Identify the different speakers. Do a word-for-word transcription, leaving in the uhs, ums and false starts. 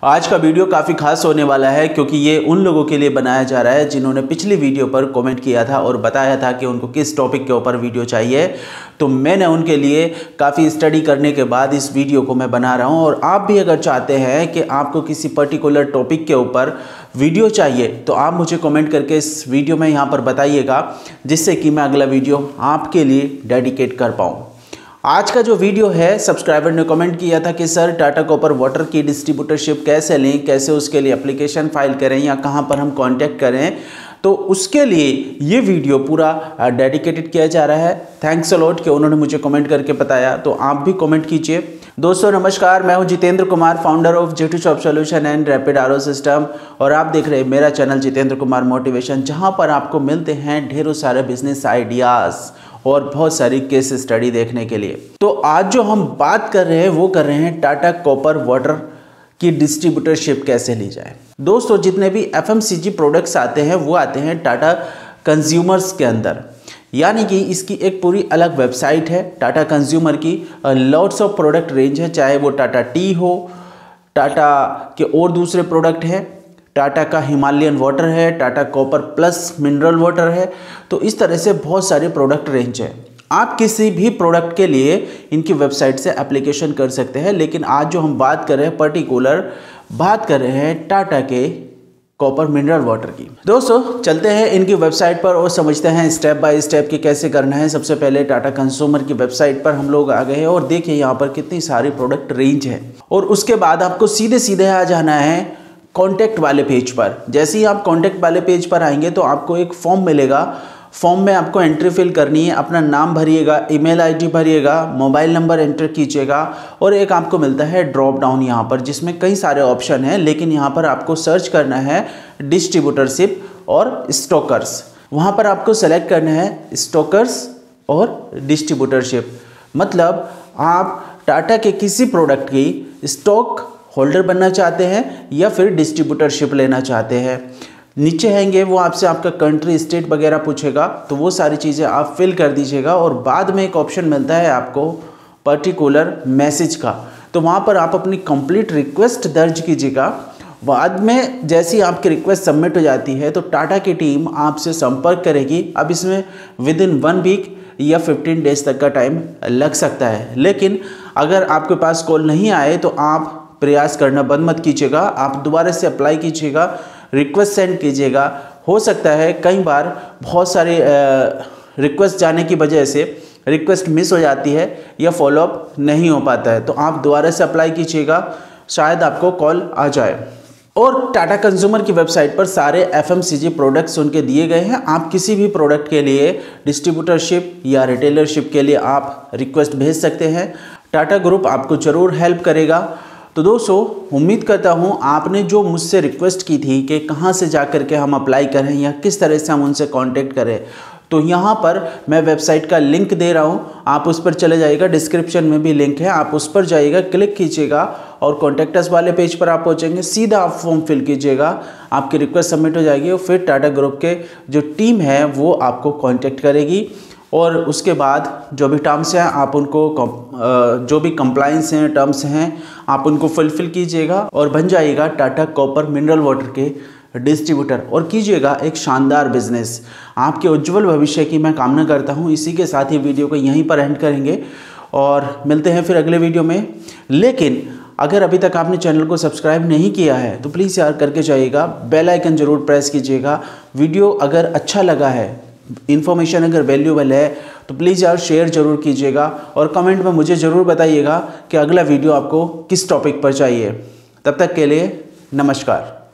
Speaker 1: आज का वीडियो काफ़ी खास होने वाला है क्योंकि ये उन लोगों के लिए बनाया जा रहा है जिन्होंने पिछली वीडियो पर कमेंट किया था और बताया था कि उनको किस टॉपिक के ऊपर वीडियो चाहिए। तो मैंने उनके लिए काफ़ी स्टडी करने के बाद इस वीडियो को मैं बना रहा हूँ। और आप भी अगर चाहते हैं कि आपको किसी पर्टिकुलर टॉपिक के ऊपर वीडियो चाहिए तो आप मुझे कमेंट करके इस वीडियो में यहाँ पर बताइएगा, जिससे कि मैं अगला वीडियो आपके लिए डेडिकेट कर पाऊँ। आज का जो वीडियो है, सब्सक्राइबर ने कमेंट किया था कि सर टाटा कॉपर वाटर की डिस्ट्रीब्यूटरशिप कैसे लें, कैसे उसके लिए एप्लीकेशन फाइल करें या कहां पर हम कांटेक्ट करें। तो उसके लिए ये वीडियो पूरा डेडिकेटेड किया जा रहा है। थैंक्स अ लॉट कि उन्होंने मुझे कमेंट करके बताया, तो आप भी कमेंट कीजिए। दोस्तों नमस्कार, मैं हूं Jitendra Kumar, founder of J two shop solution and rapid R O system, और आप देख रहे हैं मेरा चैनल जितेंद्र कुमार मोटिवेशन, जहां पर आपको मिलते हैं ढेरों सारे बिजनेस आइडियाज़ और बहुत सारी केस स्टडी देखने के लिए। तो आज जो हम बात कर रहे हैं वो कर रहे हैं टाटा कॉपर वाटर की डिस्ट्रीब्यूटरशिप कैसे ली जाए। दोस्तों जितने भी F M C G products आते हैं वो आते हैं टाटा कंज्यूमर्स के अंदर, यानी कि इसकी एक पूरी अलग वेबसाइट है टाटा कंज्यूमर की। लॉट्स ऑफ प्रोडक्ट रेंज है, चाहे वो टाटा टी हो, टाटा के और दूसरे प्रोडक्ट हैं, टाटा का हिमालयन वाटर है, Tata copper plus mineral water है। तो इस तरह से बहुत सारे प्रोडक्ट रेंज है। आप किसी भी प्रोडक्ट के लिए इनकी वेबसाइट से एप्लीकेशन कर सकते हैं, लेकिन आज जो हम बात कर रहे हैं पर्टिकुलर बात कर रहे हैं टाटा के कॉपर मिनरल वाटर की। दोस्तों चलते हैं इनकी वेबसाइट पर और समझते हैं स्टेप बाय स्टेप कि कैसे करना है। सबसे पहले टाटा कंज्यूमर की वेबसाइट पर हम लोग आ गए हैं और देखिए यहाँ पर कितनी सारी प्रोडक्ट रेंज है। और उसके बाद आपको सीधे सीधे आ जाना है कॉन्टैक्ट वाले पेज पर। जैसे ही आप कॉन्टैक्ट वाले पेज पर आएंगे तो आपको एक फॉर्म मिलेगा। फॉर्म में आपको एंट्री फिल करनी है, अपना नाम भरिएगा, ईमेल आईडी भरिएगा, मोबाइल नंबर एंटर कीजिएगा और एक आपको मिलता है ड्रॉप डाउन यहाँ पर, जिसमें कई सारे ऑप्शन हैं, लेकिन यहाँ पर आपको सर्च करना है डिस्ट्रीब्यूटरशिप और स्टॉकर्स। वहाँ पर आपको सेलेक्ट करना है स्टॉकर्स और डिस्ट्रीब्यूटरशिप, मतलब आप टाटा के किसी प्रोडक्ट की स्टॉक होल्डर बनना चाहते हैं या फिर डिस्ट्रीब्यूटरशिप लेना चाहते हैं। नीचे आएंगे वो आपसे आपका कंट्री स्टेट वगैरह पूछेगा, तो वो सारी चीज़ें आप फिल कर दीजिएगा। और बाद में एक ऑप्शन मिलता है आपको पर्टिकुलर मैसेज का, तो वहाँ पर आप अपनी कंप्लीट रिक्वेस्ट दर्ज कीजिएगा। बाद में जैसी आपकी रिक्वेस्ट सबमिट हो जाती है तो टाटा की टीम आपसे संपर्क करेगी। अब इसमें विद इन वन वीक या फिफ्टीन डेज तक का टाइम लग सकता है, लेकिन अगर आपके पास कॉल नहीं आए तो आप प्रयास करना बंद मत कीजिएगा। आप दोबारा से अप्लाई कीजिएगा, रिक्वेस्ट सेंड कीजिएगा। हो सकता है कई बार बहुत सारे रिक्वेस्ट जाने की वजह से रिक्वेस्ट मिस हो जाती है या फॉलोअप नहीं हो पाता है, तो आप दोबारा से अप्लाई कीजिएगा, शायद आपको कॉल आ जाए। और टाटा कंज्यूमर की वेबसाइट पर सारे F M C G products उनके दिए गए हैं। आप किसी भी प्रोडक्ट के लिए डिस्ट्रीब्यूटरशिप या रिटेलरशिप के लिए आप रिक्वेस्ट भेज सकते हैं। टाटा ग्रुप आपको ज़रूर हेल्प करेगा। तो दोस्तों उम्मीद करता हूँ आपने जो मुझसे रिक्वेस्ट की थी कि कहाँ से जा कर के हम अप्लाई करें या किस तरह से हम उनसे कांटेक्ट करें, तो यहाँ पर मैं वेबसाइट का लिंक दे रहा हूँ, आप उस पर चले जाइएगा। डिस्क्रिप्शन में भी लिंक है, आप उस पर जाइएगा, क्लिक कीजिएगा और कॉन्टैक्ट अस वाले पेज पर आप पहुँचेंगे। सीधा आप फॉर्म फिल कीजिएगा, आपकी रिक्वेस्ट सबमिट हो जाएगी और फिर टाटा ग्रुप के जो टीम है वो आपको कॉन्टैक्ट करेगी। और उसके बाद जो भी टर्म्स हैं आप उनको, जो भी कंप्लाइंस हैं, टर्म्स हैं, आप उनको फुलफिल कीजिएगा और बन जाइएगा टाटा कॉपर मिनरल वाटर के डिस्ट्रीब्यूटर और कीजिएगा एक शानदार बिजनेस। आपके उज्जवल भविष्य की मैं कामना करता हूं। इसी के साथ ही वीडियो को यहीं पर एंड करेंगे और मिलते हैं फिर अगले वीडियो में। लेकिन अगर अभी तक आपने चैनल को सब्सक्राइब नहीं किया है तो प्लीज़ यार करके जाइएगा, बेल आइकन ज़रूर प्रेस कीजिएगा। वीडियो अगर अच्छा लगा है, इन्फॉर्मेशन अगर वैल्यूबल है तो प्लीज़ यार शेयर ज़रूर कीजिएगा और कमेंट में मुझे ज़रूर बताइएगा कि अगला वीडियो आपको किस टॉपिक पर चाहिए। तब तक के लिए नमस्कार।